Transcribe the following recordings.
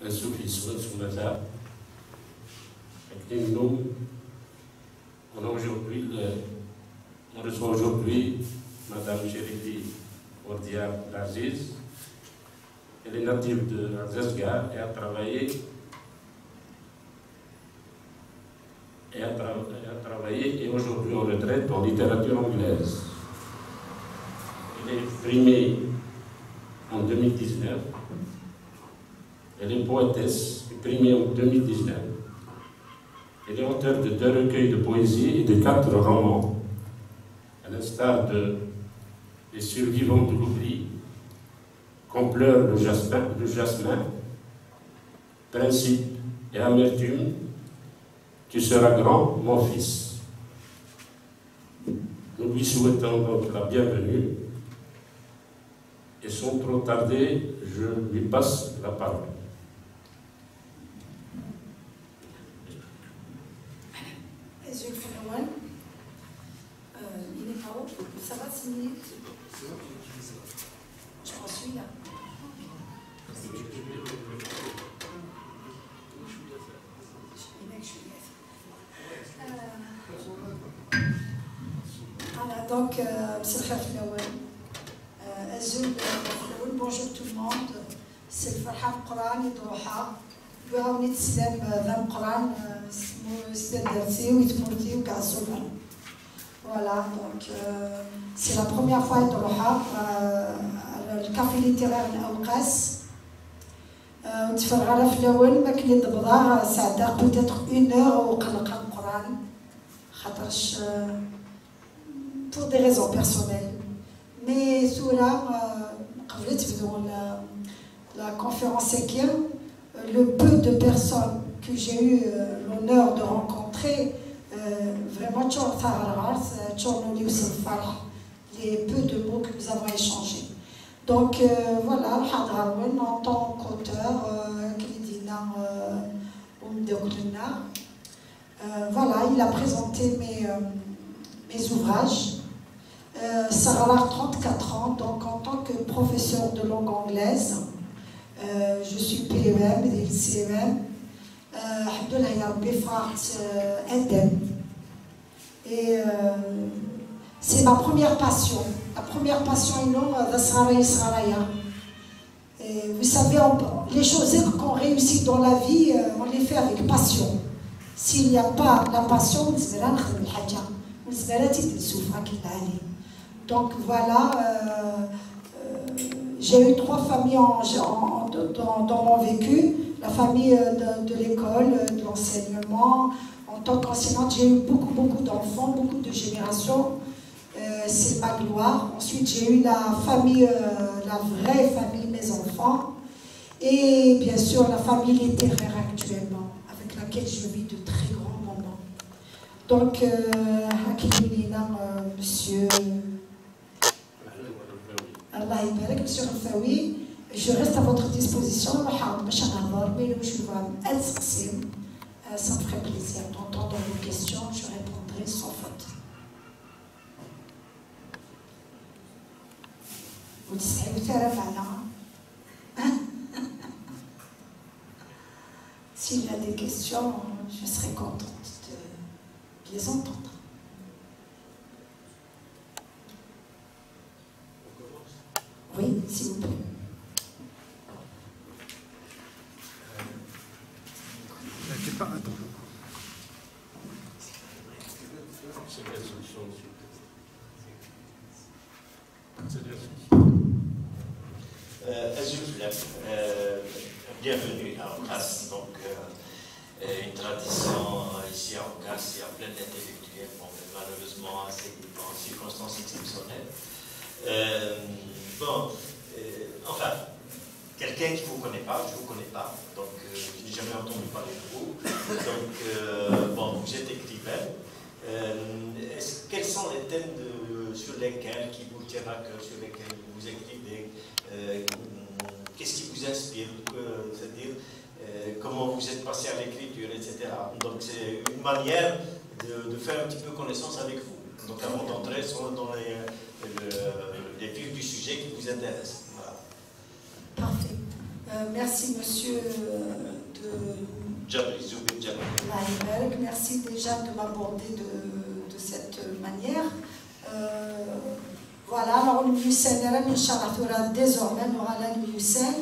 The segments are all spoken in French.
un soufisme sur la table. Et nous, on reçoit aujourd'hui Madame Chérifi Ordia Aziz. Elle est native de Azazgar et a travaillé et aujourd'hui en retraite en littérature anglaise. Elle est primée en 2019. Elle est poétesse, primée en 2019. Elle est auteure de 2 recueils de poésie et de 4 romans, à l'instar de Les survivants de l'oubli, Quand pleure le jasmin, Principe et amertume, Tu seras grand, mon fils. Nous lui souhaitons donc la bienvenue et sans trop tarder, je lui passe la parole. Il est pas haut. Ça va 6 minutes? Je m'en suis là. Donc, bonjour tout le monde. C'est le Farha Quran et Droha. وعاوني تسلم ذا القرآن اسمه سيد درسي ويتمرتي وكاسوبر. Voilà, donc c'est la première fois à Droha, le café littéraire الأوقاس. نتفرغ على في الأول ما كنت نبغى ساعة peut-être 1 heure وقلق القرآن خاطرش pour des raisons personnelles. Mais Soura, dans la conférence Sekir, le peu de personnes que j'ai eu l'honneur de rencontrer, vraiment, les peu de mots que nous avons échangés. Donc voilà, en tant qu'auteur, voilà, il a présenté mes ouvrages. Sarah, 34 ans, donc en tant que professeur de langue anglaise, je suis PEM et CEM. Et c'est ma première passion. La première passion est vous savez, les choses qu'on réussit dans la vie, on les fait avec passion. S'il n'y a pas la passion, donc voilà, j'ai eu 3 familles dans mon vécu. La famille de l'école, de l'enseignement. En tant qu'enseignante, j'ai eu beaucoup d'enfants, beaucoup de générations. C'est ma gloire. Ensuite, j'ai eu la famille, la vraie famille, mes enfants. Et bien sûr, la famille littéraire actuellement, avec laquelle je vis de très grands moments. Donc, monsieur... Allah يبارك Monsieur Rafaoui, je reste à votre disposition. Ça me ferait plaisir d'entendre vos questions, je répondrai sans faute. Vous dites, s'il y a des questions, je serai contente de les entendre. Oui, s'il vous plaît. Bienvenue à Ocas, donc une tradition ici à Ocas, il y a plein d'intellectuels, bon, malheureusement en circonstances exceptionnelles. Enfin, quelqu'un qui ne vous connaît pas, je ne vous connais pas, donc je n'ai jamais entendu parler de vous. Donc, bon, vous êtes écrivain. Quels sont les thèmes sur lesquels qui vous tiennent à cœur, sur lesquels vous écrivez? Qu'est-ce qui vous inspire? C'est-à-dire, comment vous êtes passé à l'écriture, etc. Donc, c'est une manière de faire un petit peu connaissance avec vous. Donc, avant d'entrer dans les vifs du sujet qui vous intéresse. Voilà. Parfait. Merci, monsieur merci déjà de m'aborder de cette manière. Voilà, alors le Miusen, désormais, on aura le Miusen.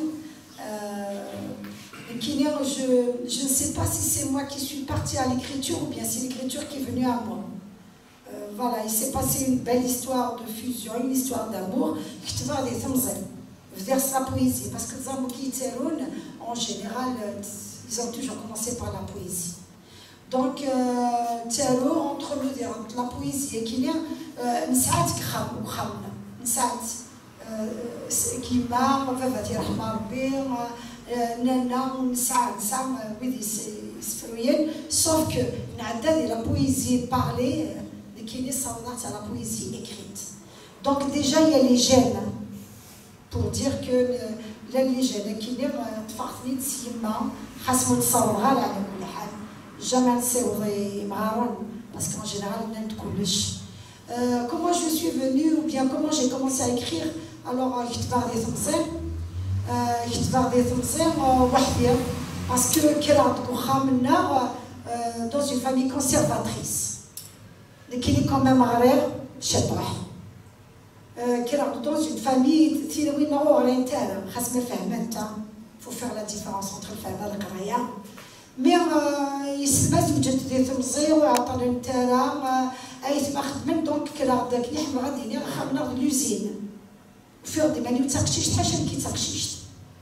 Je ne sais pas si c'est moi qui suis partie à l'écriture ou bien c'est l'écriture qui est venue à moi. Voilà, il s'est passé une belle histoire de fusion, une histoire d'amour. Je te vois des dire la poésie, parce que en général, ils ont toujours commencé par la poésie. Donc, entre la poésie et qu'il y a qui m'a sauf que la poésie parlée qui est à la poésie écrite. Donc déjà il y a les gènes pour dire que les gènes qui est تفاعلت سيما خاصهم نصورها على كل حال jamais نصوري مغارون parce qu'en général on ne كلش. Comment je suis venue ou bien comment j'ai commencé à écrire? Alors parce que dans une famille conservatrice qui est quand même rare, je sais pas. Dans une famille, il faut faire la différence entre le femme et le caraya. Mais il se passe que j'ai des thèmes ou attendre une terre, et il se passe même donc que la de l'usine. Faire des menus تاكشيش حاشا كي تاكشيش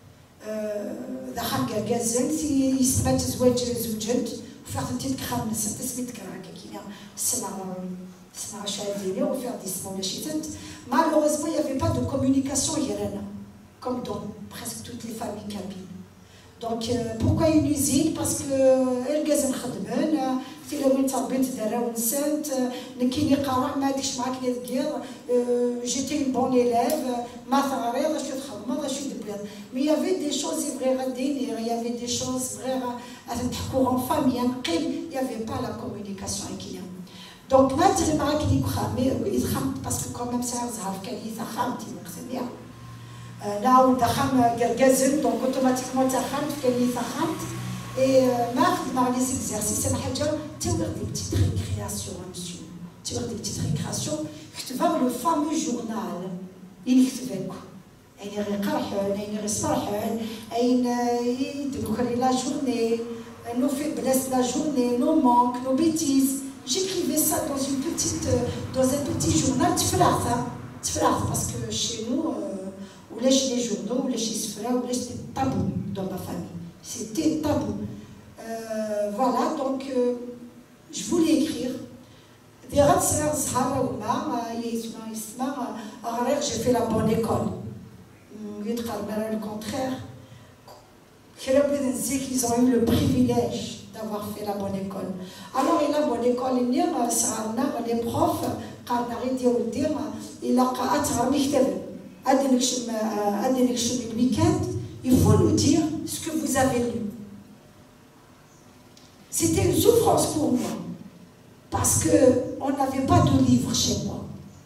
دخل كازن يثبت زوجت وفرت انت تكخم تسميت كراك كيما سمع شاديني وفير ديسمون ولا شي تنت. Malheureusement, il n'y avait pas de communication irana, comme dans presque toutes les familles kabyle. Donc, pourquoi une usine? Parce que elle gazan khadmen في لو تربيت دارا ونسات كي قرا ما ديكش معاك ندير جيتي une bonne élève ما ثغري واش تخدم واش تدبر. Mais il y avait des choses vraies à dire, il y avait des choses vraies à تحكوا en famille il n'y avait pas la communication avec eux. Donc ما تري معاك اللي خامي يتخمت parce que quand même ça زعف كان يتخمت يخدم là où دخل قرقزن donc automatiquement تخمت كان يتخمت. Et dans les exercices, tu as des petites récréations, monsieur. Tu as des petites récréations. Tu vas le fameux journal. Il y a la journée, nos faiblesses la journée, nos manques, nos bêtises. J'écrivais ça dans un petit journal. Tu feras ça. Parce que chez nous, on lèche les journaux, on lèche les sphères, on lèche les tabous dans ma famille. C'était tabou. Voilà, donc je voulais écrire. J'ai fait la bonne école. Le contraire. Ils ont eu le privilège d'avoir fait la bonne école. Alors, la bonne école, les profs, quand on a dit il a le week-end, il faut nous dire ce que vous avez lu. C'était une souffrance pour moi, parce qu'on n'avait pas de livre chez moi.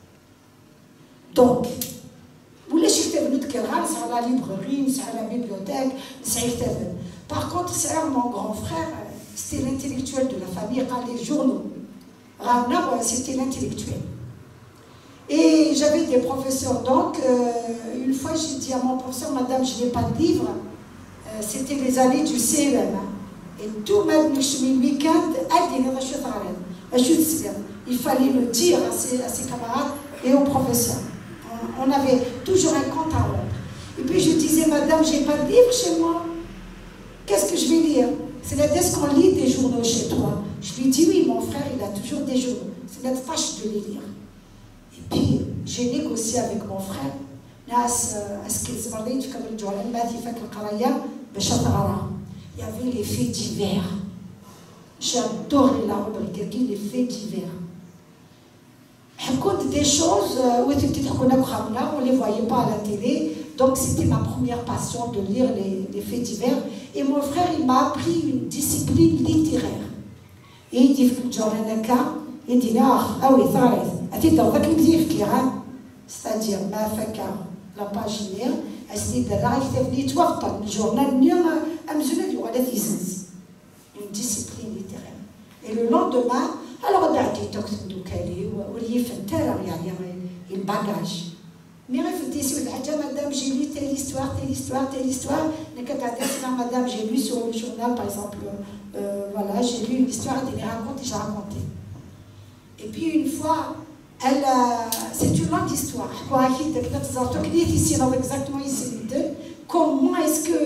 Donc, vous les chitez venus de quel rang? C'est à la librairie, c'est à la bibliothèque, c'est par contre, c'est mon grand frère, c'était l'intellectuel de la famille, les journaux. Rana, c'était l'intellectuel. Et j'avais des professeurs, donc, une fois j'ai dit à mon professeur, madame, je n'ai pas de livre, c'était les années du CEM. Et tout le week-end, il fallait le dire à ses camarades et aux professeurs. On avait toujours un compte à rendre. Et puis je disais, madame, je n'ai pas de livre chez moi. Qu'est-ce que je vais lire? C'est la est-ce qu'on lit des journaux chez toi? Je lui dis, oui, mon frère, il a toujours des journaux. C'est la tâche de les lire. Et puis, j'ai négocié avec mon frère. Il y avait les faits divers. J'adorais la rubrique, les faits divers. Des choses où on ne les voyait pas à la télé. Donc c'était ma première passion de lire les faits divers. Et mon frère, il m'a appris une discipline littéraire. Et il dit, il dit, ah oui, c'est-à-dire, ma faka, لا باجينير اسني درا كتبني توفر الجورنال نيوم امزنا ديال على تيزنس une discipline littéraire et le lendemain alors بعد تكتب دوكالي ولي فنتر يعني الباجاج مي غير في التيسي الحاجه مادام جي لي تيل histoire نكتعطينا مادام جي lu sur le journal par exemple voilà j'ai lu une histoire elle les raconte et j'ai raconté et puis une fois elle c'est une longue histoire quoi qui تقدر تزورتو كنيت ici dans exactement ici comment est-ce que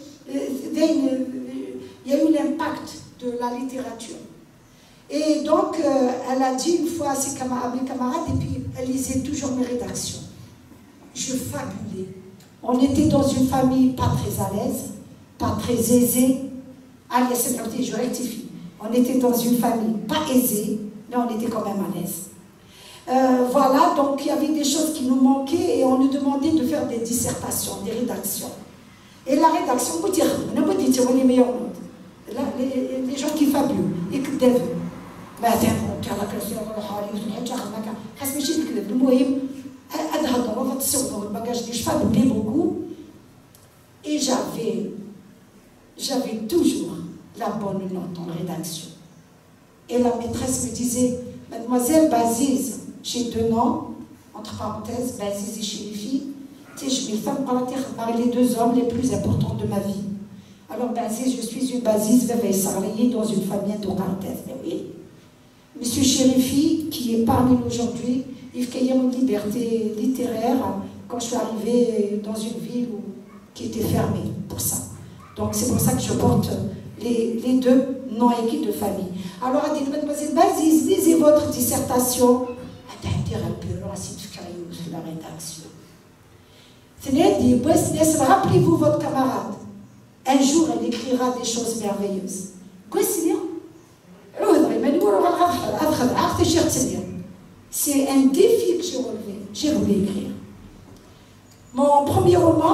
il y a eu l'impact de la littérature. Et donc, elle a dit une fois à mes camarades, et puis elle lisait toujours mes rédactions. Je fabulais. On était dans une famille pas très à l'aise, pas très aisée. Allez, c'est parti, je rectifie. On était dans une famille pas aisée, mais on était quand même à l'aise. Voilà, donc il y avait des choses qui nous manquaient et on nous demandait de faire des dissertations, des rédactions. Et la rédaction, vous dire, on est meilleur monde. Là, les gens qui fabulent, ils كذبوا ما تعرفوا تاع لا كاسيون حالي وحاجه خدمه خاص ماشي نكذب المهم ادهضروا فتصوروا الباجاج دي فابولي beaucoup et j'avais toujours la bonne note en rédaction et la maîtresse me disait mademoiselle Baziz j'ai 2 noms entre parenthèses Baziz et Chérifi tu sais je vais faire parler les 2 hommes les plus importants de ma vie. Alors, Baziz, je suis une Baziz salariée dans une famille de parenthèse. Mais oui. Monsieur Chérifi, qui est parmi nous aujourd'hui, il y a une liberté littéraire quand je suis arrivée dans une ville qui était fermée pour ça. Donc, c'est pour ça que je porte les 2 noms écrits de famille. Alors, elle dit, mademoiselle Baziz, lisez votre dissertation. Elle a intérêt un peu, la rédaction. C'est-à-dire, rappelez-vous votre camarade. Un jour, elle écrira des choses merveilleuses. C'est un défi que j'ai relevé. J'ai voulu écrire. Mon premier roman,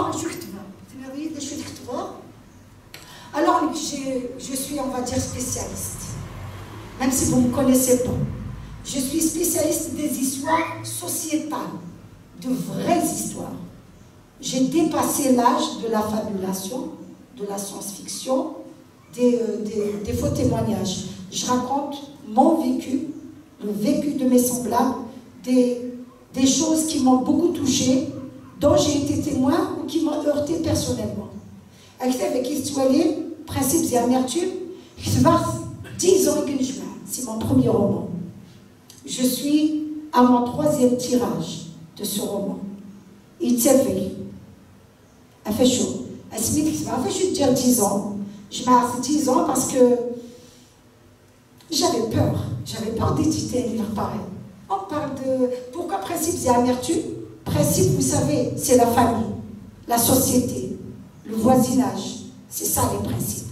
alors je suis, on va dire, spécialiste. Même si vous ne me connaissez pas. Je suis spécialiste des histoires sociétales, de vraies histoires. J'ai dépassé l'âge de la fabulation, de la science-fiction, des faux témoignages. Je raconte mon vécu, le vécu de mes semblables, des choses qui m'ont beaucoup touchée, dont j'ai été témoin ou qui m'ont heurté personnellement. Avec l'histoire, Principes et amertumes, 10 ans que je mets. C'est mon premier roman. Je suis à mon 3e tirage de ce roman. Il s'est fait. Elle fait chaud. Elle se met je suis déjà 10 ans. Je m'arrête 10 ans parce que j'avais peur. J'avais peur d'éditer un livre pareil. On parle de... Pourquoi principes et amertumes? Principe, vous savez, c'est la famille, la société, le voisinage. C'est ça les principes.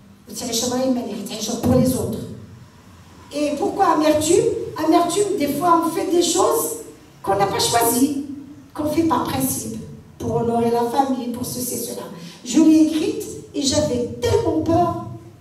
Pour les autres. Et pourquoi amertume? Amertume, des fois, on fait des choses qu'on n'a pas choisies, qu'on ne fait par principe, pour honorer la famille, pour ceci et cela. Je l'ai écrite et j'avais tellement peur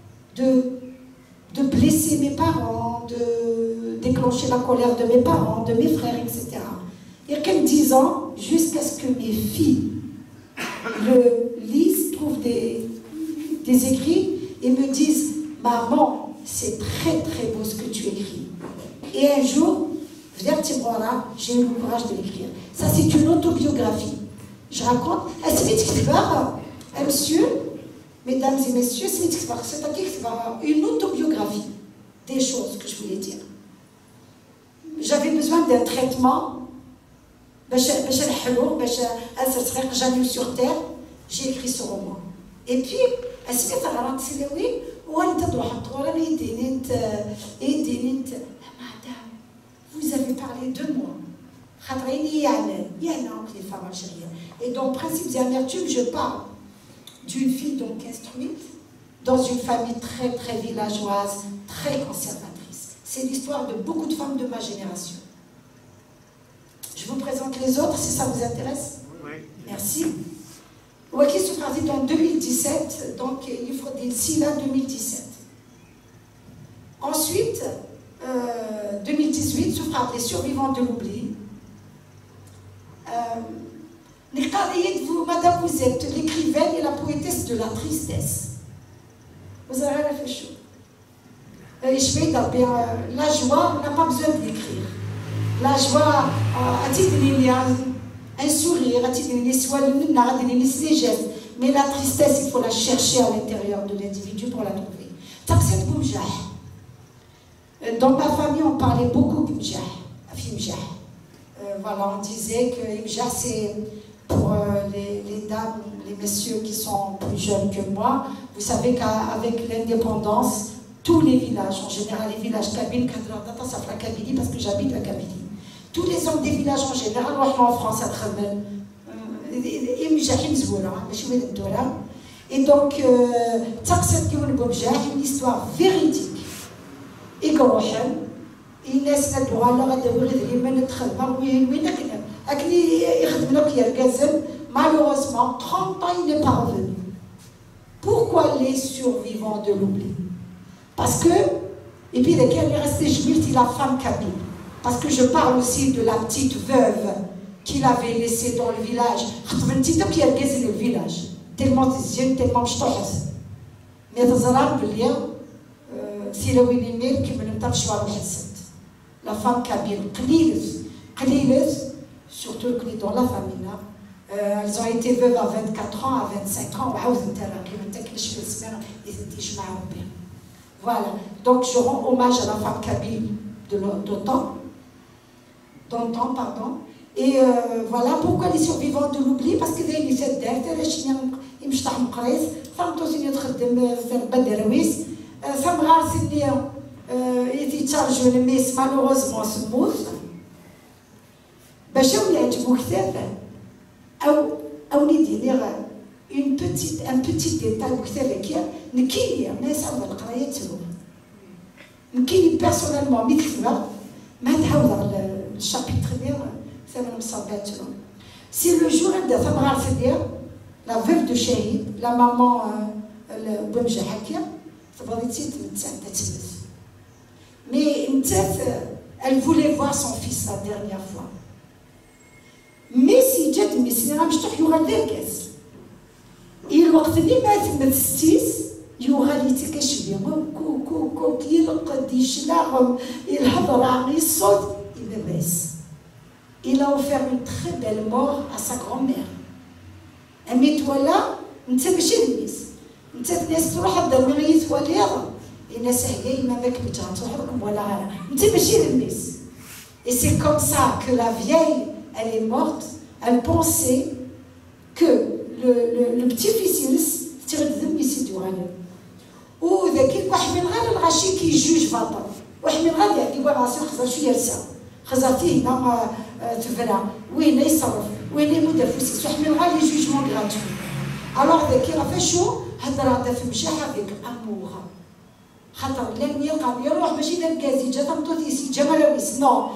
de blesser mes parents, de déclencher la colère de mes parents, de mes frères, etc. Il y a quelques 10 ans, jusqu'à ce que mes filles le lisent, trouvent des écrits et me disent « Maman, c'est très très beau ce que tu écris. » Et un jour, j'ai eu le courage de l'écrire. Ça, c'est une autobiographie. Je raconte, monsieur, mesdames et messieurs, c'est une autobiographie des choses que je voulais dire. J'avais besoin d'un traitement, jamais sur terre, j'ai écrit ce roman. Et puis, madame, vous avez parlé de moi. Et donc, principes et amertumes, je parle d'une fille donc instruite, dans une famille très très villageoise, très conservatrice. C'est l'histoire de beaucoup de femmes de ma génération. Je vous présente les autres, si ça vous intéresse. Oui. Merci. Waki se pratique en 2017, donc il faut dire SILA 2017. Ensuite, 2018, se fera les survivants de l'oubli. Madame, vous êtes l'écrivaine et la poétesse de la tristesse. Vous avez rien fait chaud. La joie, on n'a pas besoin de l'écrire. La joie, un sourire, des gestes. Mais la tristesse, il faut la chercher à l'intérieur de l'individu pour la trouver. Dans ma famille, on parlait beaucoup de Mjah. Voilà, on disait que Mjah, c'est pour les dames, les messieurs qui sont plus jeunes que moi. Vous savez qu'avec l'indépendance, tous les villages, en général les villages kabyles, ça fait la Kabylie parce que j'habite la Kabylie. Tous les hommes des villages en général, en France, à Tremel, et donc, une histoire véridique. Et malheureusement, 30 ans, il n'est pas revenu. Pourquoi les survivants de l'oubli? Parce que, et puis, il est resté juif, la femme kabyle. Parce que je parle aussi de la petite veuve qu'il avait laissée dans le village. Qui a gazé le village. Tellement c'est tellement mchtohas. Mais dans un c'est le winimir qui me l'a la femme kabyle. Surtout que dans la famille, elles ont été veuves à 24 ans, à 25 ans. Voilà. Donc je rends hommage à la femme kabyle d'antan, pardon. Et voilà pourquoi les survivants de l'oubli, parce que les malheureusement un petit détail personnellement chapitre c'est le jour de la veuve de Shahid, la maman mais elle voulait voir son fils la dernière fois. Mais si j'ai dit, il y aura des caisses. Il y aura des caisses. Il y aura des caisses. Il a offert une très belle mort à sa grand-mère. Mais toi là, tu sais pas et c'est comme ça que la vieille, elle est morte. Elle pensait que le petit-fils ou qui juge jugements gratuits. Alors il a fait chaud avec amour. Non,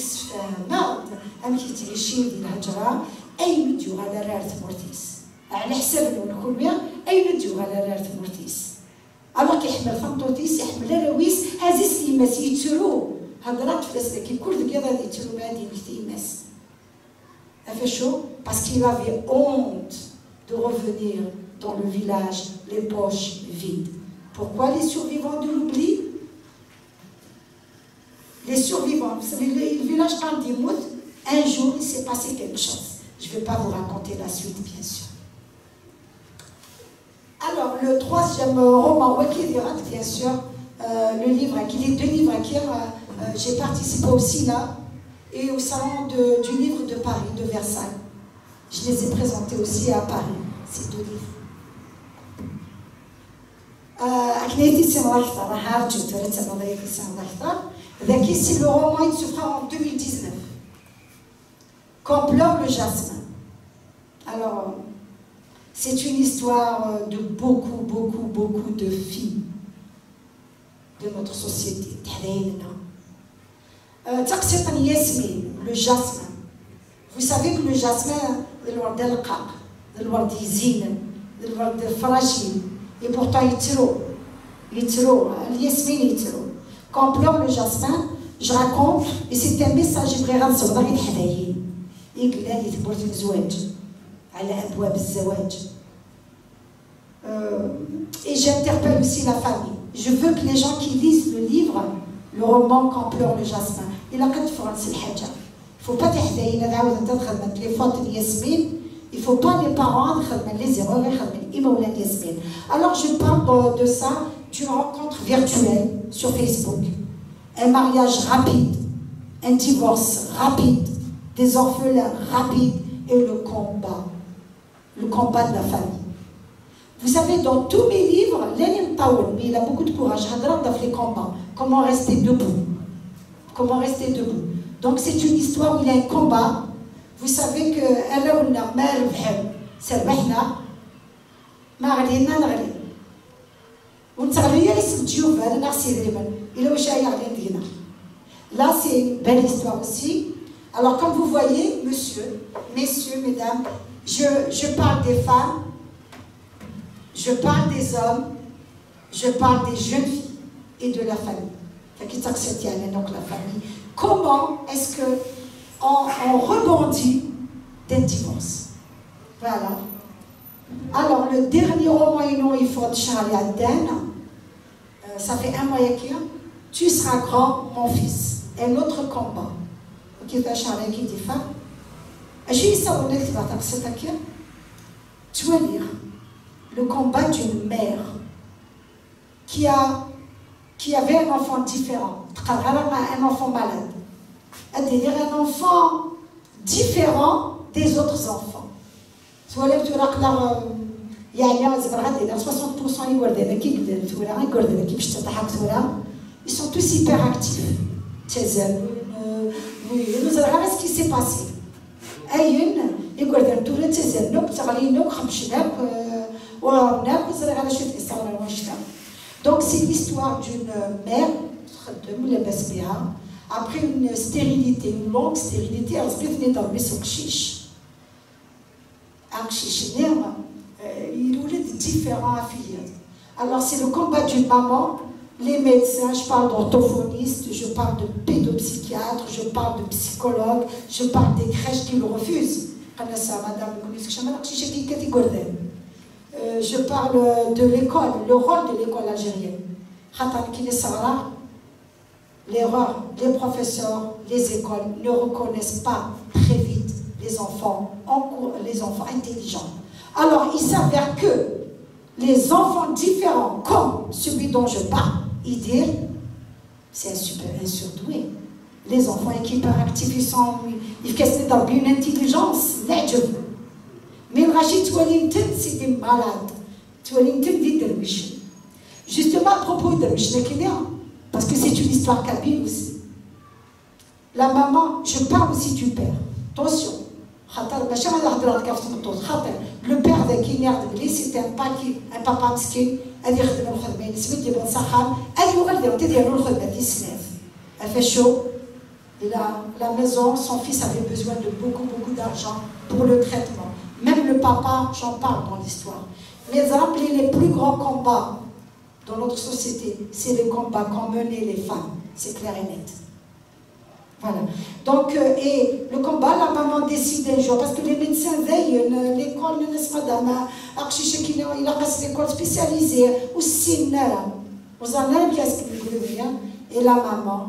أي مديو على رارث مورتيس على حساب الكولميا أي مديو على رارث مورتيس أما كيحمل فانتوتيس يحمل راويس هذه سيماس يترو هضرات فلسلك كل دقيقة هذه يترو هذه التيماس أفشو parce qu'il avait honte de revenir dans le village les poches vides. Pourquoi les survivants de l'oubli? Les survivants, vous savez, le village quand il mout, un jour il s'est passé quelque chose. Je ne vais pas vous raconter la suite, bien sûr. Alors, le troisième roman, Wakilirat, bien sûr, le livre, il est deux livres qui j'ai participé aussi là, et au salon du livre de Paris, de Versailles. Je les ai présentés aussi à Paris, ces deux livres. C'est le roman, il se fera en 2019. Quand pleure le jasmin. Alors, c'est une histoire de beaucoup de filles de notre société. Le jasmin. Vous savez que le jasmin, c'est le word d'izine, le word fragile. Et pourtant, il tiro. Quand pleure le jasmin, je raconte, et c'est un message vraiment sur il قال لي ثبوت الزواج على أبواب الزواج. Et j'interpelle aussi la famille. Je veux que les gens qui lisent le livre, le roman Quand pleure le jasmin, il a qu'à faire cette chose. Il ne faut pas t'aider à faire les fautes de Yasmine. Il ne faut pas les parents faire les erreurs de Yasmine. Alors je parle de ça, d'une rencontre virtuelle sur Facebook. Un mariage rapide, un divorce rapide, des orphelins rapides et le combat de la famille. Vous savez, dans tous mes livres, Lénine Taoun, mais il a beaucoup de courage, dans les combats, comment rester debout. Comment rester debout. Donc c'est une histoire où il y a un combat. Vous savez que là c'est une belle histoire aussi. Alors comme vous voyez, messieurs, mesdames, je parle des femmes, je parle des hommes, je parle des jeunes filles et de la famille. Donc la famille. Comment est-ce qu'on rebondit d'un divorce? Voilà. Alors le dernier roman, il faut Charlie Aden. Ça fait 1 mois qu'il tu seras grand, mon fils. Un autre combat. Qui est Charlie qui dit femme. Tu vas lire le combat d'une mère qui avait un enfant différent, un enfant malade. C'est-à-dire un enfant différent des autres enfants. Ils sont tous hyper actifs. Oui, nous savons ce qui s'est passé. Donc c'est l'histoire d'une mère, après une stérilité, une longue stérilité, elle est dans le Soukchiche. Il est différent affiliés. Alors c'est le combat d'une maman, les médecins, je parle d'orthophonistes, je parle de pédopsychiatres, je parle de psychologues, je parle des crèches qui le refusent. Je parle de l'école, le rôle de l'école algérienne. L'erreur, les professeurs, les écoles ne reconnaissent pas très vite les enfants intelligents. Alors, il s'avère que les enfants différents, comme celui dont je parle, ils disent, c'est un surdoué. Les enfants qui sont hyperactifs, ils cassent dans une intelligence, mais le Rachid Toualintin, c'est des malades. Toualintin dit Derwish. Justement, à propos de Derwish, parce que c'est une histoire kabyle aussi. La maman, je parle aussi du père. Attention. Le père de Kinerd, c'est un papa miskin. Elle fait chaud. La maison, son fils avait besoin de beaucoup d'argent pour le traitement. Même le papa, j'en parle dans l'histoire. Mais rappelez, les plus grands combats dans notre société, c'est les combats qu'ont menés les femmes. C'est clair et net. Voilà. Donc, et le combat, la maman décide un jour, parce que les médecins veillent, l'école, madame, il a passé l'école spécialisée, ou Sinera, aux années, et la maman,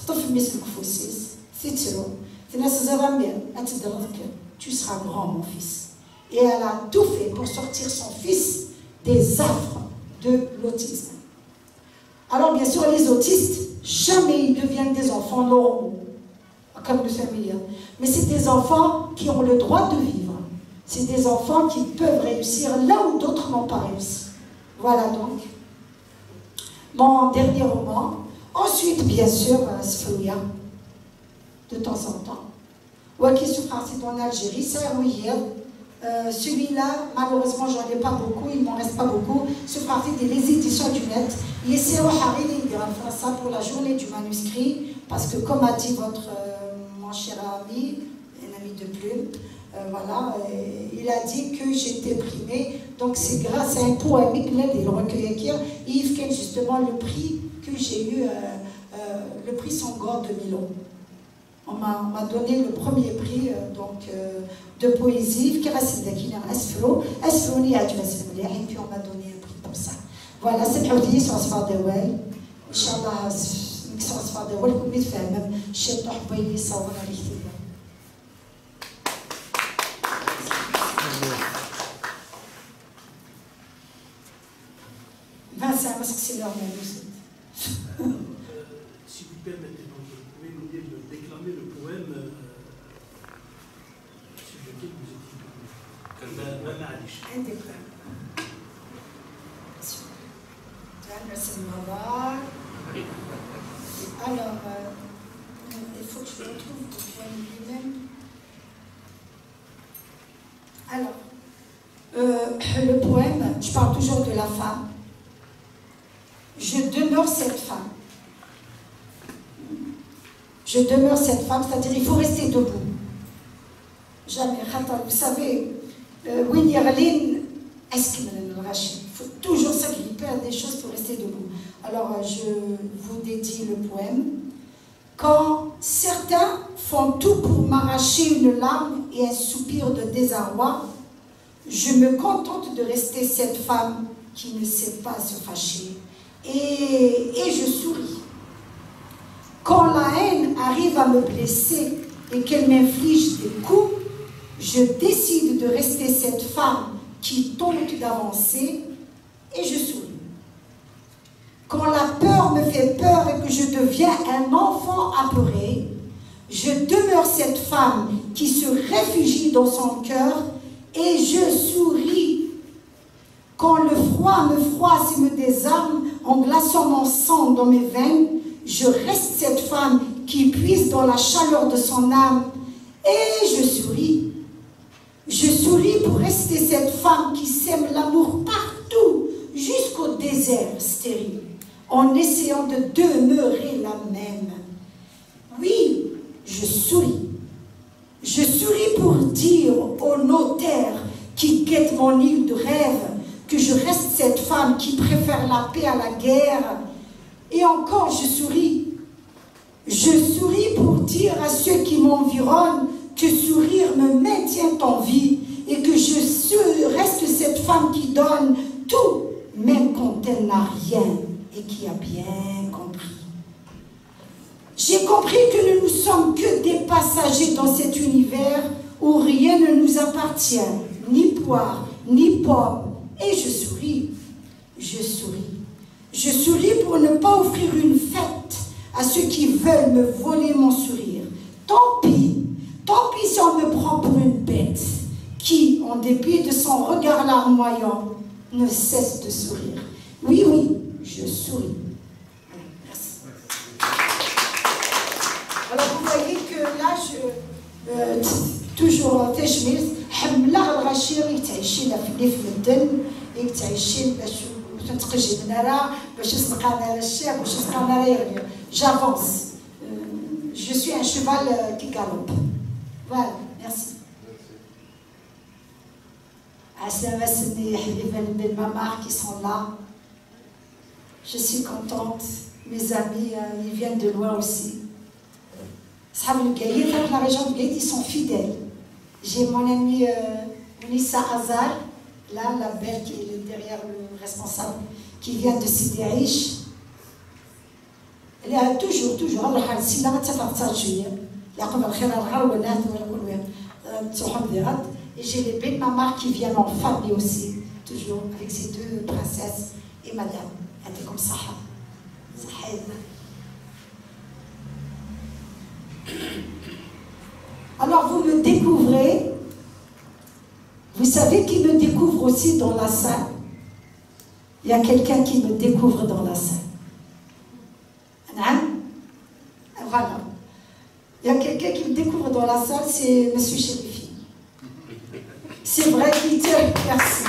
tu seras grand, mon fils. Et elle a tout fait pour sortir son fils des affres de l'autisme. Alors, bien sûr, les autistes, jamais ils deviennent des enfants normaux, comme le famille. Mais c'est des enfants qui ont le droit de vivre. C'est des enfants qui peuvent réussir là où d'autres n'ont pas réussi. Voilà donc mon dernier roman. Ensuite, bien sûr, Sfouya, de temps en temps. Ouaki Soufrasi en Algérie, c'est celui-là, malheureusement, j'en ai pas beaucoup, il m'en reste pas beaucoup. Soufrasi les éditions du net. Il essaie de faire ça pour la journée du manuscrit, parce que comme a dit mon cher ami, un ami de plume, voilà, il a dit que j'étais primée, donc c'est grâce à un poème il recueil qui Yves Ken, justement le prix que j'ai eu, le prix Sangor de Milan. On m'a donné le premier prix de poésie, qui reste qui est Asfro, Asfroni a et puis on m'a donné un prix comme ça. Voilà, c'est le sur Asfar de Well. Inch'Allah, sur Asfar de Well, comme il fait, même chez Tohboui, ça va aller. Vincent, parce que c'est leur même aussi. Si vous permettez, donc, vous pouvez nous dire de déclamer le poème sur lequel vous étiez debout. Un des poèmes. Alors, il faut que je retrouve le poème lui-même. Alors, le poème, je parle toujours de la femme. Je demeure cette femme. Je demeure cette femme, c'est-à-dire il faut rester debout. Jamais. Vous savez, Winnie Arlene, est-ce qu'il faut toujours s'agripper à des choses pour rester debout. Alors, je vous dédie le poème. Quand certains font tout pour m'arracher une larme et un soupir de désarroi, je me contente de rester cette femme qui ne sait pas se fâcher. Et je souris. Quand la haine arrive à me blesser et qu'elle m'inflige des coups, je décide de rester cette femme qui tente d'avancer et je souris. Quand la peur me fait peur et que je deviens un enfant apeuré, je demeure cette femme qui se réfugie dans son cœur et je souris. Quand le froid me froisse et me désarme en glaçant mon sang dans mes veines, je reste cette femme qui puise dans la chaleur de son âme et je souris. Je souris pour rester cette femme qui sème l'amour partout, jusqu'au désert stérile, en essayant de demeurer la même. Oui, je souris. Je souris pour dire au notaire qui guette mon île de rêve que je reste cette femme qui préfère la paix à la guerre. Et encore, je souris. Je souris pour dire à ceux qui m'environnent que sourire me maintient en vie et que je reste cette femme qui donne tout, même quand elle n'a rien et qui a bien compris. J'ai compris que nous ne sommes que des passagers dans cet univers où rien ne nous appartient, ni poire, ni pomme. Et je souris, je souris. Je souris pour ne pas offrir une fête à ceux qui veulent me voler mon sourire. Tant pis si on me prend pour une bête qui, en dépit de son regard larmoyant, ne cesse de sourire. Oui, oui, je souris. Merci. Alors vous voyez que là, toujours تجميل حملة الغشير يتعيشي لا في المدن يتعيشي باش تنتقجي من هنا باش يسلق انا الشاب باش يسلق انا يغني. J'avance. Je suis un cheval qui galope. Voilà, merci. Assalamu alaikum les mamans qui sont là. Je suis contente. Mes amis, ils viennent de loin aussi. La région de Gaïd, ils sont fidèles. J'ai mon ami Nissa Azar, là, la belle qui est derrière le responsable, qui vient de Sidi Aïch. Elle est toujours, et j'ai les belles mamans qui viennent en famille aussi, toujours, avec ces deux princesses et madame. Elle était comme ça. Alors vous me découvrez, vous savez qui me découvre aussi dans la salle? Il y a quelqu'un qui me découvre dans la salle. Voilà. Il y a quelqu'un qui me découvre dans la salle, c'est M. Chérifi. C'est vrai qu'il tient, merci.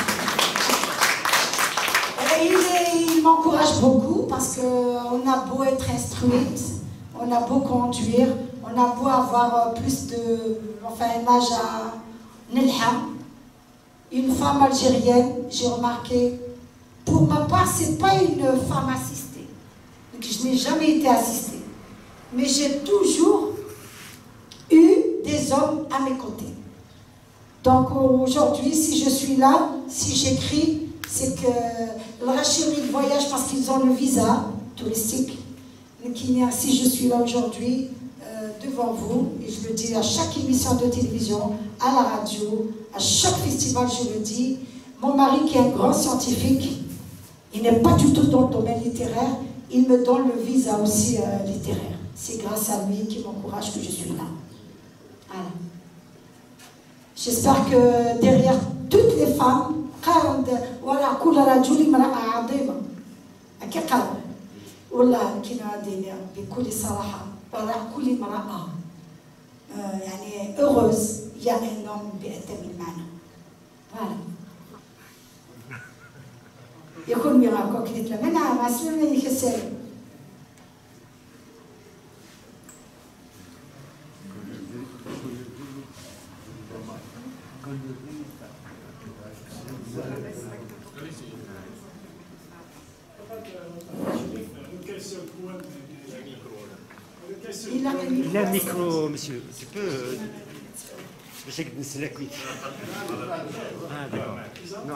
Et il m'encourage beaucoup parce qu'on a beau être instruite, on a beau conduire, on a beau avoir plus de, enfin un âge à Nelha. Une femme algérienne, j'ai remarqué, pour ma part, c'est pas une femme assistée. Donc je n'ai jamais été assistée. Mais j'ai toujours des hommes à mes côtés. Donc aujourd'hui, si je suis là, si j'écris, c'est que le Rachiri voyage parce qu'ils ont le visa touristique. Si je suis là aujourd'hui, devant vous, et je le dis à chaque émission de télévision, à la radio, à chaque festival, je le dis, mon mari qui est un grand scientifique, il n'est pas du tout dans le domaine littéraire, il me donne le visa aussi littéraire. C'est grâce à lui qui m'encourage que je suis là. Voilà. J'espère que derrière toutes les femmes, voilà, كل رجل امرأة عظيمة. أكيد والله كنا دينا بكل صراحة وراء كل امرأة يعني heureuse il y a un homme بأتم المعنى. Voilà. يكون ميراكو كنت لما أنا ما سمعني كسر. Il a un micro, monsieur. Tu peux. Je sais que c'est la cuite. Ah, d'accord. Non,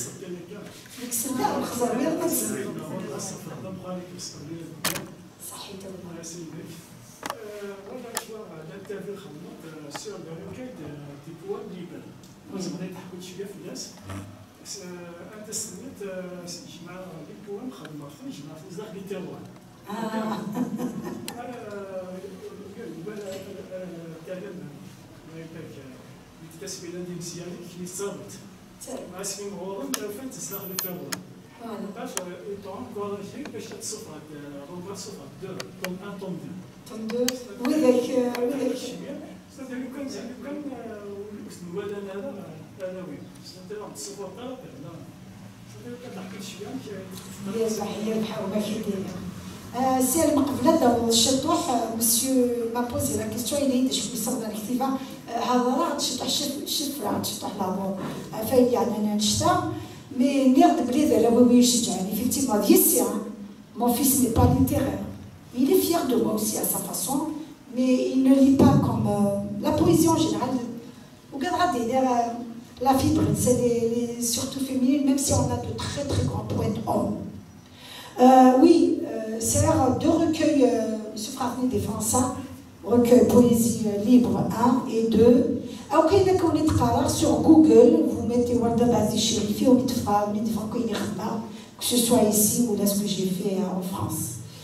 انت سميت جماعه البوام خدمه في جماعه في الزاق ليتيروار تكتسب الى ديمسيالك كي صابت اسمي مغورم فين تزاق ليتيروار باش يطعم كواليتي باش تصفى روما صفى دو توم 1 توم 2 وذاك صافي كان الولد هذا انا وين انت راح تصفى الطرف لا سالم قبل الشطوح مسيو ما بوزي لا كيستيون اللي شوف يصدر الكتيبه هذا راه الشطوح شفت راه الشطوح لابور فايد يعني انا نشتا مي نيرد بلي ذا وي يشجعني effectivement Yessia mon fils n'est pas littéraire il est fier de moi aussi à sa façon mais il ne lit pas comme la poésie en général وقادره دير la fibre, c'est surtout féminine, même si on a de très très grands poètes hommes. Oui, c'est deux recueils, M. Frafni défend ça, recueil poésie libre 1 et 2. Ok, d'accord, on est sur Google, vous mettez Walda Bazi Chérifi, on est fera, que ce soit ici ou là ce que j'ai fait en France.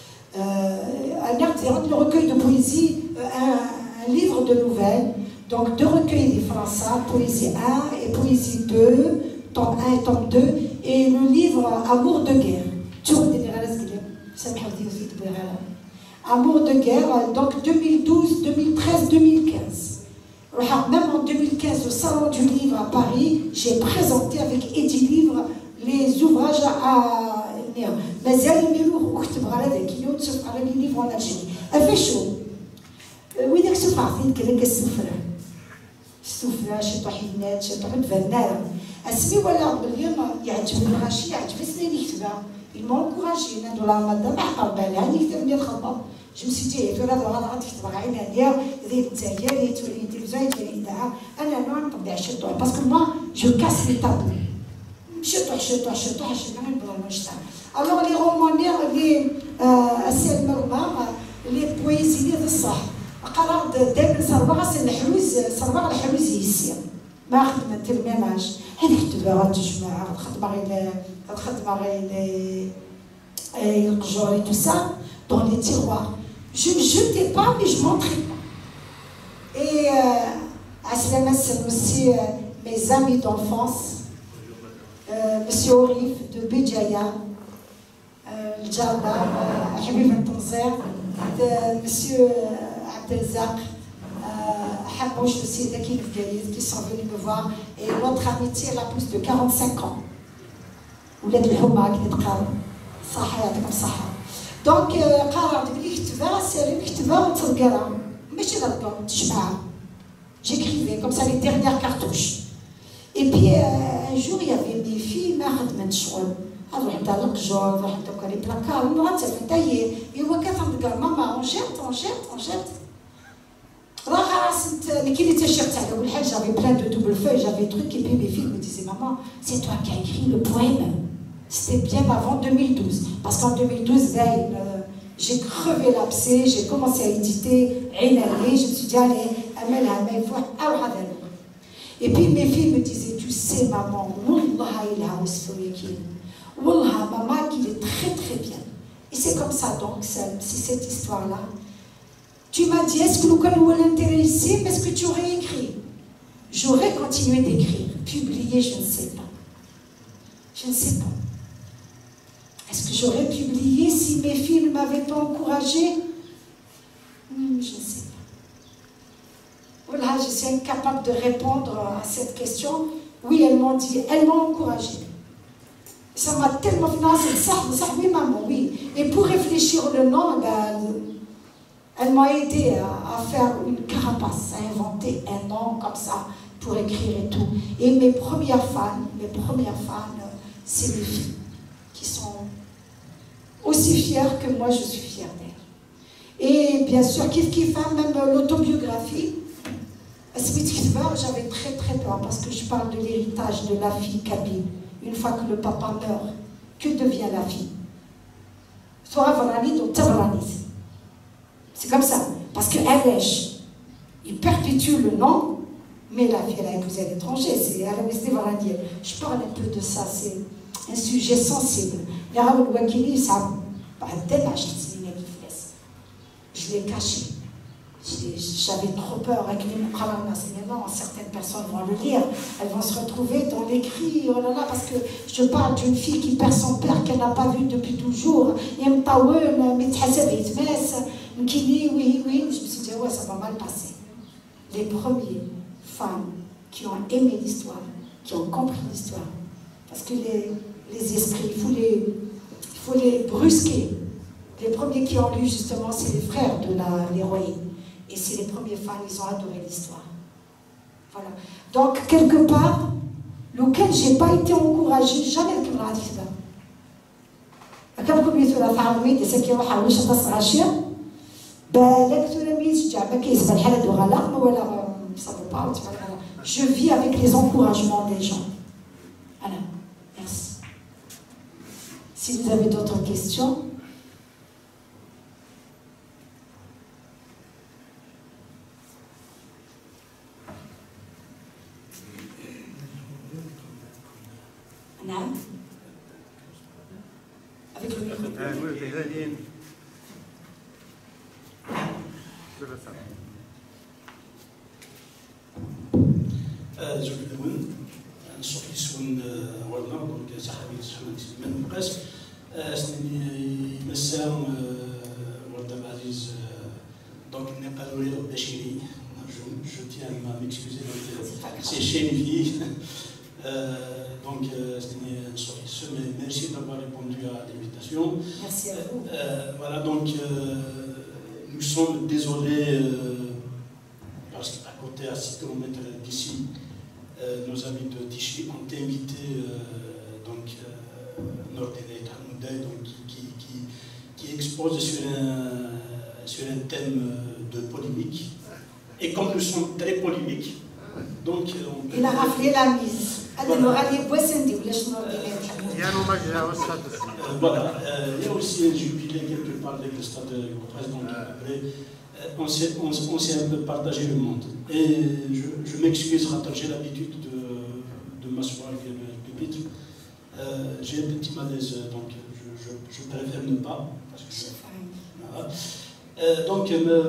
Le recueil de poésie, un livre de nouvelles. Donc, deux recueils des Français, Poésie 1 et Poésie 2, tome 1 et tome 2, et le livre Amour de guerre. Amour de guerre, donc 2012, 2013, 2015. Même en 2015, au Salon du Livre à Paris, j'ai présenté avec Eddy Livre les ouvrages à mais il y a les livres en Algérie. Elle fait chaud. Oui, donc c'est parti, qu'elle est souffrant. السفرة شطح البنات شطح الفنانة اسمي ولا باليوم يعجبني الغاشي يعجبني اللي كتبها المونكوراجي ندو لا مدام عقل بالها اللي كتب لي الخطب جو مسي تي تو هذا غلط تكتب عين هاديه ذي التاهيه اللي تولي تلفزيون تولي اذاعه انا نوع نطبع شطوح باسكو موا جو كاس لي تابو شطوح شطوح شطوح عشان ما نبغى نشتغل الوغ لي رومانير لي السيد مرمى لي بويزي لي الصح قررت دائما صربغ الحلوز يسير ما خدمت الميماج هذيك التبارات الجماعه الخدمه غير القجور et tout ça dans les tiroirs je ne jetais pas mais je montrais pas et Aslama c'est aussi mes amis d'enfance monsieur Orif de Béjaïa الجابر حبيب التنصير monsieur Abdelzak, Habouch aussi, qui sont venus me voir. Et notre amitié, elle a plus de 45 ans. ولاد الحومة كنتقاو صحة يعطيكم الصحة. دونك قررت بلي كتبة سالم كتبة وتذكرها ماشي غلطة تجمعها. J'écrivais comme ça les dernières cartouches. Et puis un jour il y avait des filles ما خدمت شغل. نروح نطلق الجور نروح ندوك لي بلاكار ونغتسل نطيب. إوا كتنذكر ماما on jette. راح j'avais plein de double feuilles, j'avais des trucs, et puis mes filles me disaient, maman, c'est toi qui as écrit le poème. C'était bien avant 2012, parce qu'en 2012, j'ai crevé l'abcès, j'ai commencé à éditer, je me suis dit, allez, il faut. Et puis mes filles me disaient, tu sais, maman, Wallah, maman, qu'il est très très bien. Et c'est comme ça donc, c'est cette histoire-là. Tu m'as dit, est-ce que le canal intéressé, mais est-ce que tu aurais écrit? J'aurais continué d'écrire. Publier, je ne sais pas. Je ne sais pas. Est-ce que j'aurais publié si mes filles ne m'avaient pas encouragée? Je ne sais pas. Voilà, je suis incapable de répondre à cette question. Oui, elles m'ont dit, elles m'ont encouragée. Ça m'a tellement financé, ça, oui, maman, oui. Et pour réfléchir le nom, elle m'a aidé à faire une carapace, à inventer un nom comme ça pour écrire et tout. Et mes premières fans, c'est mes filles qui sont aussi fières que moi, je suis fière d'elles. Et bien sûr, même l'autobiographie, j'avais très très peur parce que je parle de l'héritage de la fille kabyle. Une fois que le papa meurt, que devient la fille? Soit Varani ou Tavrani. C'est comme ça. Parce que il perpétue le nom, mais la fille, elle a épousé à l'étranger. C'est Varani. Je parle un peu de ça. C'est un sujet sensible. Je l'ai caché. J'avais trop peur avec les Muqarranas. Mais non, certaines personnes vont le lire, elles vont se retrouver dans l'écrit, oh là là, parce que je parle d'une fille qui perd son père qu'elle n'a pas vu depuis toujours. Et oui, je me suis dit, ouais, ça va mal passer. Les premiers femmes qui ont aimé l'histoire, qui ont compris l'histoire, parce que les esprits, il faut les brusquer. Les premiers qui ont lu, justement, c'est les frères de l'héroïne. Et c'est les premiers fans, ils ont adoré l'histoire. Voilà. Donc, quelque part, lequel je n'ai pas été encouragée, jamais le camarade qui se bat. Comme vous dites, la femme, c'est ce qui va faire, je pense, Rachir. Je vis avec les encouragements des gens. Voilà. Merci. Si vous avez d'autres questions. Avec le micro. زوج الأول نصوحي سون ولنا دونك صاحبي محمد سليمان مقاس سني مسام ولد عبد العزيز دونك نقالوا لي بشيري je tiens à m'excuser donc c'est chez une fille donc c'était Sophie, mais merci d'avoir répondu à l'invitation. Merci à vous. Voilà, donc nous sommes désolés parce qu'à côté, à 6 km d'ici, nos amis de Tichy ont invité Nordine Hamoudaï, qui expose sur un thème de polémique. Et comme nous sommes très polémiques, donc il a raflé la mise. Voilà, il y a aussi un jubilé quelque part avec le stade de Gautresse, donc après, on s'est un peu partagé le monde. Et je m'excuse, j'ai l'habitude de m'asseoir avec le pupitre. J'ai un petit malaise, donc je préfère ne pas. Parce que voilà. Donc,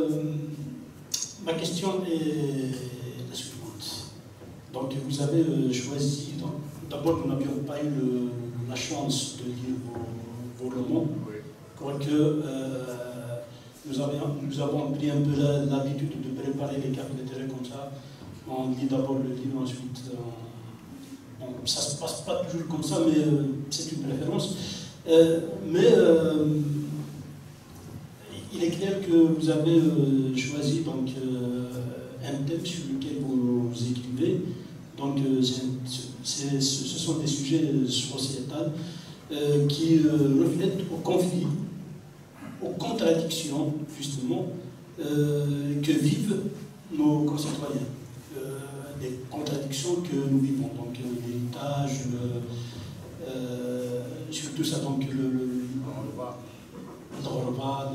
ma question est la suivante. Donc, vous avez choisi. D'abord, nous n'avions pas eu la chance de lire vos romans, quoique nous avons pris un peu l'habitude de préparer les cartes d'intérêt comme ça. On lit d'abord le livre, ensuite. Ça ne se passe pas toujours comme ça, mais c'est une préférence. Il est clair que vous avez choisi donc, un thème sur lequel vous écrivez. Donc, ce sont des sujets sociétals qui reflètent au conflit, aux contradictions, justement, que vivent nos concitoyens, des contradictions que nous vivons, donc l'héritage, surtout ça, donc le repas,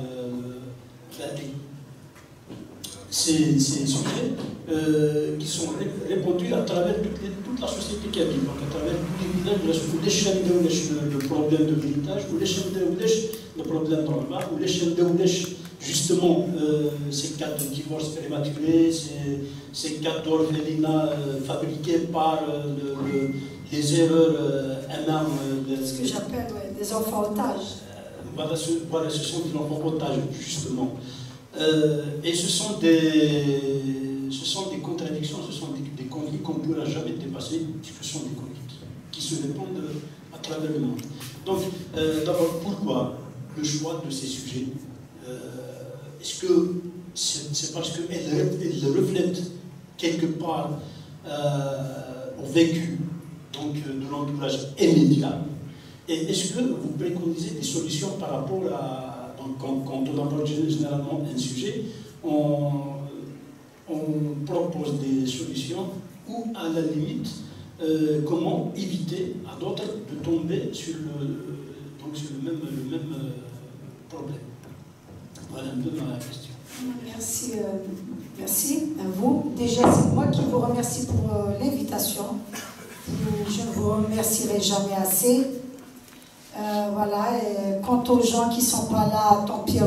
ces sujets qui sont répandus à travers toute la société qui habite, donc à travers tous les villages de la société, le problème de l'héritage, ou le problème de repas, ou justement ces cas de divorce prématuré, ces cas d'orphelinat fabriqués par les erreurs énormes. Ce que j'appelle des enfants otages. Voilà, ce sont des enfants otages, justement. Et ce sont des contradictions, ce sont des conflits qu'on ne pourra jamais dépasser, puisque ce sont des conflits qui se répandent à travers le monde. Donc, d'abord, pourquoi le choix de ces sujets? Est-ce que c'est parce qu'elles reflètent quelque part au vécu donc, de l'entourage immédiat? Et est-ce que vous préconisez des solutions par rapport à... Donc, quand on aborde généralement un sujet, on propose des solutions ou, à la limite, comment éviter à d'autres de tomber sur le même problème. Voilà un peu ma question. Merci, merci à vous. Déjà, c'est moi qui vous remercie pour l'invitation. Je ne vous remercierai jamais assez. Voilà, et quant aux gens qui ne sont pas là, tant pis,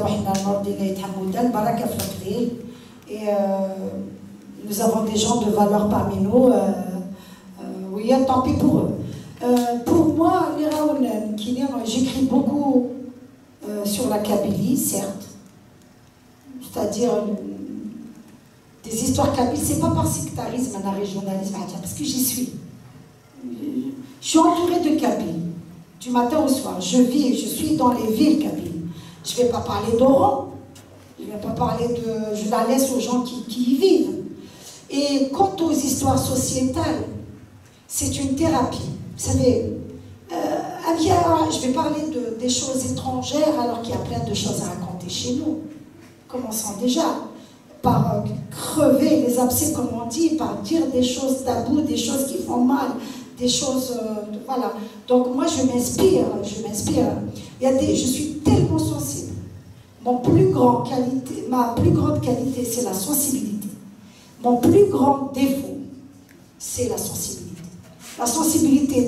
et nous avons des gens de valeur parmi nous, oui, tant pis pour eux. Pour moi, j'écris beaucoup sur la Kabylie, certes, c'est-à-dire des histoires kabyles, c'est pas par sectarisme, un régionalisme, parce que j'y suis. Je suis entourée de Kabyles. Du matin au soir, je suis dans les villes kabyles. Je ne vais pas parler d'Oran, je ne vais pas parler de... Je la laisse aux gens qui y vivent. Et quant aux histoires sociétales, c'est une thérapie. Vous savez, je vais parler des choses étrangères alors qu'il y a plein de choses à raconter chez nous. Commençons déjà par crever les abcès, comme on dit, par dire des choses taboues, des choses qui font mal, des choses, voilà. Donc moi je m'inspire. Je suis tellement sensible. Ma plus grande qualité, c'est la sensibilité. Mon plus grand défaut, c'est la sensibilité. La sensibilité,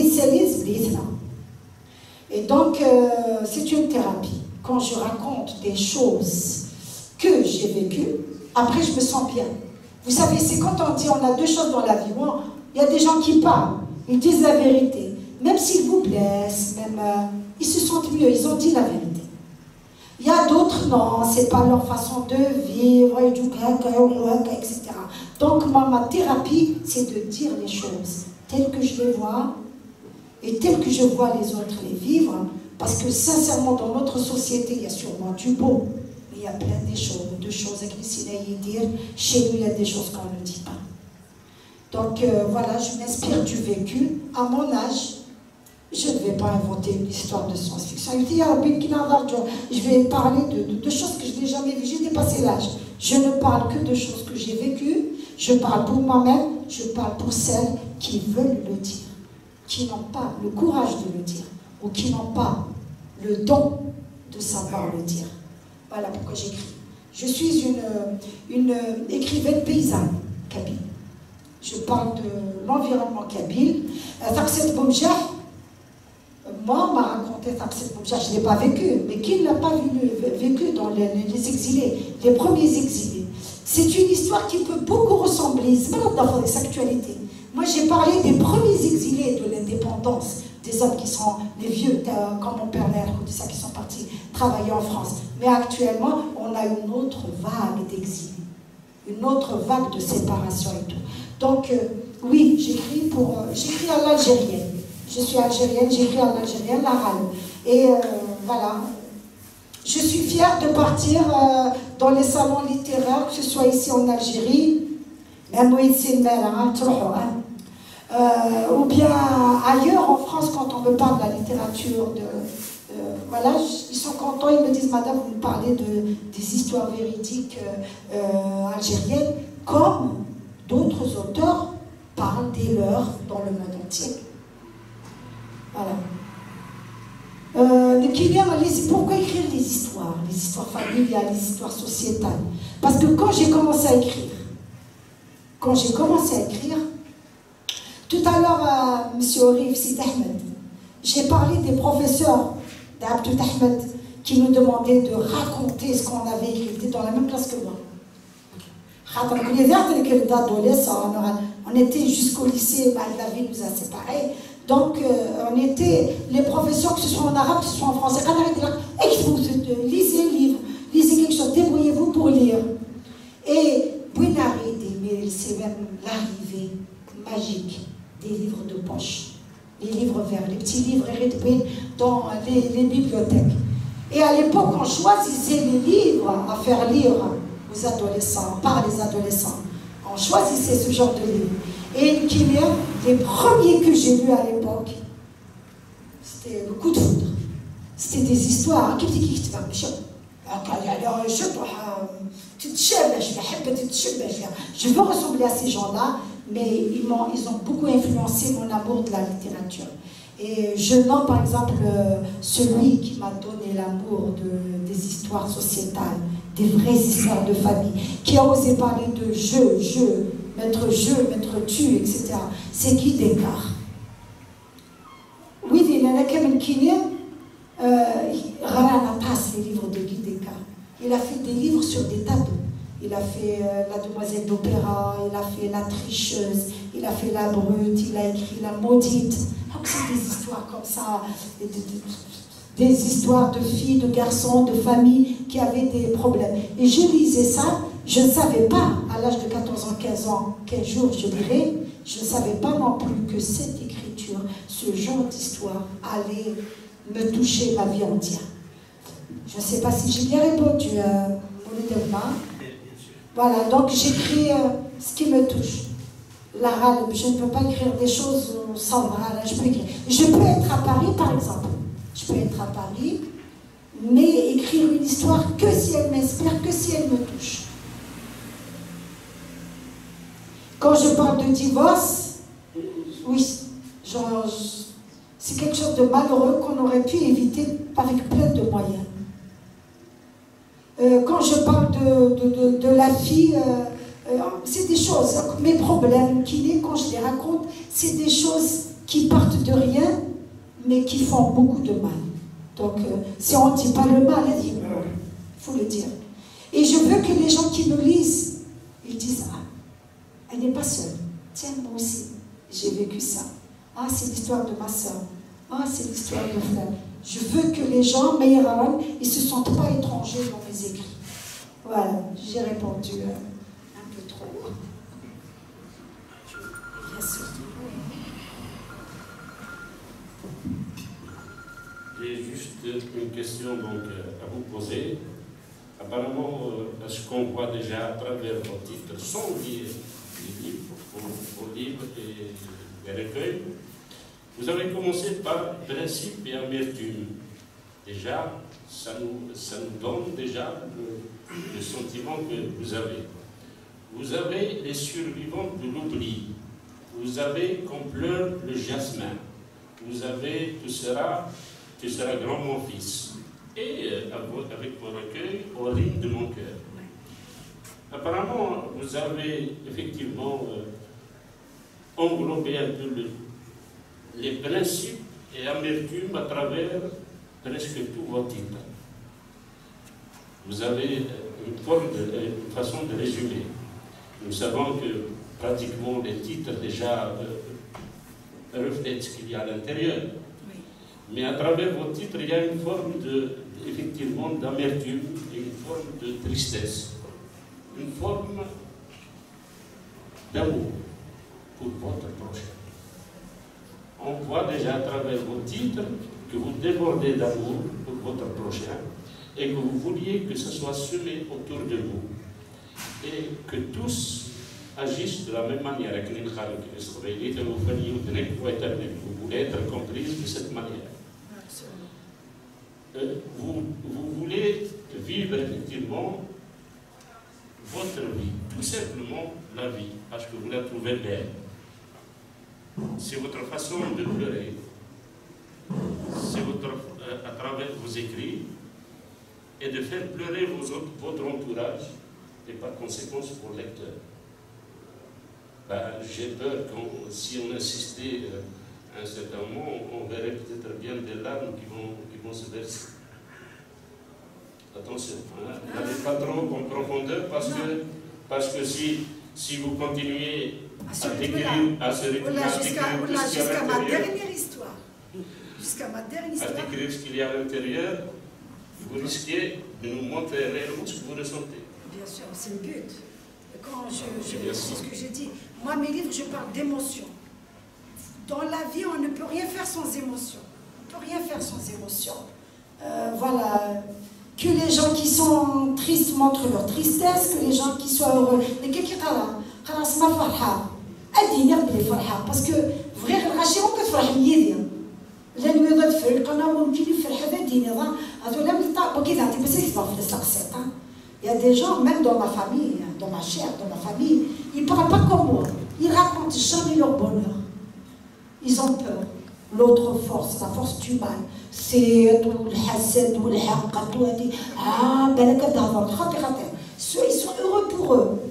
et donc c'est une thérapie. Quand je raconte des choses que j'ai vécues, après je me sens bien. Vous savez, c'est quand on dit on a deux choses dans la vie. Il y a des gens qui parlent, ils disent la vérité. Même s'ils vous blessent, même, ils se sentent mieux, ils ont dit la vérité. Il y a d'autres, non, c'est pas leur façon de vivre, etc. Donc, moi, ma thérapie, c'est de dire les choses telles que je les vois et telles que je vois les autres les vivre. Parce que, sincèrement, dans notre société, il y a sûrement du beau, mais il y a plein de choses avec les dire. Chez nous, il y a des choses qu'on ne dit pas. Donc voilà, je m'inspire du vécu. À mon âge, je ne vais pas inventer une histoire de science-fiction. Je vais parler de choses que je n'ai jamais vues. J'ai dépassé l'âge. Je ne parle que de choses que j'ai vécues. Je parle pour moi-même. Je parle pour celles qui veulent le dire, qui n'ont pas le courage de le dire, ou qui n'ont pas le don de savoir le dire. Voilà pourquoi j'écris. Je suis une écrivaine paysanne, kabyle. Je parle de l'environnement kabyle. Taqset Boumja, moi, on m'a raconté Taqset Boumja, je ne l'ai pas vécu, mais qui ne l'a pas vécu dans les exilés, les premiers exilés? C'est une histoire qui peut beaucoup ressembler, c'est pas dans les actualités. Moi, j'ai parlé des premiers exilés de l'indépendance, des hommes qui sont les vieux, comme mon père Nair, ou ça, qui sont partis travailler en France. Mais actuellement, on a une autre vague d'exil, une autre vague de séparation et tout. Donc, oui, j'écris à l'algérienne. Je suis algérienne, j'écris à l'algérienne, l'arabe. Et voilà. Je suis fière de partir dans les salons littéraires, que ce soit ici en Algérie, même ici, ou bien ailleurs en France, quand on me parle de la littérature, voilà, ils sont contents, ils me disent, madame, vous nous parlez des histoires véridiques algériennes. comme d'autres auteurs parlent des leurs dans le monde entier. Voilà. Pourquoi écrire les histoires familiales, les histoires sociétales? Parce que quand j'ai commencé à écrire, tout à l'heure, M. Orif Sid Ahmed, j'ai parlé des professeurs d'Abdou Ahmed qui nous demandaient de raconter ce qu'on avait écrit. Ils étaient dans la même classe que moi. On était jusqu'au lycée, la vie nous a séparés. Donc, on était, les professeurs, que ce soit en arabe, que ce soit en français, lisez un livre, lisez quelque chose, débrouillez-vous pour lire. Et c'est même l'arrivée magique des livres de poche, les livres verts, les petits livres dans les bibliothèques. Et à l'époque, on choisissait les livres à faire lire aux adolescents, par les adolescents. On choisissait ce genre de livres. Et les premiers que j'ai lus à l'époque, c'était le coup de foudre. C'était des histoires. Je veux ressembler à ces gens-là, mais ils ont beaucoup influencé mon amour de la littérature. Et je nomme par exemple celui qui m'a donné l'amour des histoires sociétales, des vraies histoires de famille, qui a osé parler de mettre tu, etc. C'est Guy Descartes. Oui, il y en a qui les livres de Guy Descartes. Il a fait des livres sur des tabous. Il a fait La Demoiselle d'Opéra, il a fait La Tricheuse, il a fait La Brute, il a écrit La Maudite. Donc c'est des histoires comme ça, des histoires de filles, de garçons, de familles qui avaient des problèmes. Et je lisais ça, je ne savais pas, à l'âge de 14 ans, 15 ans, 15 jours, je dirais, je ne savais pas non plus que cette écriture, ce genre d'histoire allait me toucher ma vie entière. Je ne sais pas si j'ai bien répondu, Moulidelma. Voilà, donc j'écris ce qui me touche. La râle, je ne peux pas écrire des choses sans râle, je peux écrire. Je peux être à Paris, par exemple. Je peux être à Paris, mais écrire une histoire que si elle m'inspire, que si elle me touche. Quand je parle de divorce, oui, c'est quelque chose de malheureux qu'on aurait pu éviter avec plein de moyens. Quand je parle de la fille, c'est des choses, mes problèmes quand je les raconte, c'est des choses qui partent de rien, mais qui font beaucoup de mal. Donc, si on ne dit pas le mal, il faut le dire. Et je veux que les gens qui me lisent, ils disent, ah, elle n'est pas seule. Tiens, moi aussi, j'ai vécu ça. Ah, c'est l'histoire de ma soeur. Ah, c'est l'histoire de frère. Je veux que les gens, Meïran, ils ne se sentent pas étrangers dans mes écrits. Voilà, j'ai répondu un peu trop. Bien sûr. J'ai juste une question donc, à vous poser. Apparemment, ce qu'on voit déjà à travers vos titres, sans lire les livres, vos livres et les recueils, vous avez commencé par principe et amertume. Déjà, ça nous donne déjà le sentiment que vous avez. Vous avez les survivants de l'oubli. Vous avez comme pleure le jasmin. Vous avez tu seras grand mon fils. Et avec vos recueils, au rythme de mon cœur. Apparemment, vous avez effectivement englobé un peu les principes et amertumes à travers presque tous vos titres. Vous avez une façon de résumer. Nous savons que pratiquement les titres déjà reflètent ce qu'il y a à l'intérieur. Oui. Mais à travers vos titres, il y a une forme effectivement d'amertume et une forme de tristesse. Une forme d'amour pour votre prochain. On voit déjà à travers vos titres que vous débordez d'amour pour votre prochain et que vous vouliez que ce soit semé autour de vous et que tous agissent de la même manière. Vous voulez être comprise de cette manière. Vous voulez vivre effectivement votre vie. tout simplement la vie, parce que vous la trouvez belle. C'est votre façon de pleurer, c'est à travers vos écrits, et de faire pleurer votre entourage, et par conséquent pour le lecteur. J'ai peur que si on insistait à un certain moment, on verrait peut-être bien des larmes qui vont se verser. Attention, n'allez pas trop en profondeur parce que si vous continuez à décrire, à se jusqu'à ma dernière histoire. Jusqu'à ma dernière histoire. À décrire ce qu'il y a à l'intérieur, vous risquez de nous montrer réellement ce que vous ressentez. Bien sûr, c'est le but. C'est ce que j'ai dit. Moi, mes livres, je parle d'émotions. Dans la vie, on ne peut rien faire sans émotion. On ne peut rien faire sans émotion. Voilà. Que les gens qui sont tristes montrent leur tristesse, que les gens qui soient heureux. Mais quelqu'un خلاص ما فرحة. أديني قبل فرحة. Parce que vrai الغاشي ممكن تفرح ميدي. لأن يضد فرق أنا ممكن يفرح هذا ديني ضا. هذا لم يطاق بكذا أنت بس يسمع في السقسيط. Il y a des gens, même dans ma famille, dans ma chair, dans ma famille, ils ne parlent pas comme moi. Ils racontent jamais leur bonheur. Ils ont peur. L'autre force, la force du mal, c'est tout le hasad, tout le haqqa, tout le... Ah, ben, ceux ils sont heureux pour eux.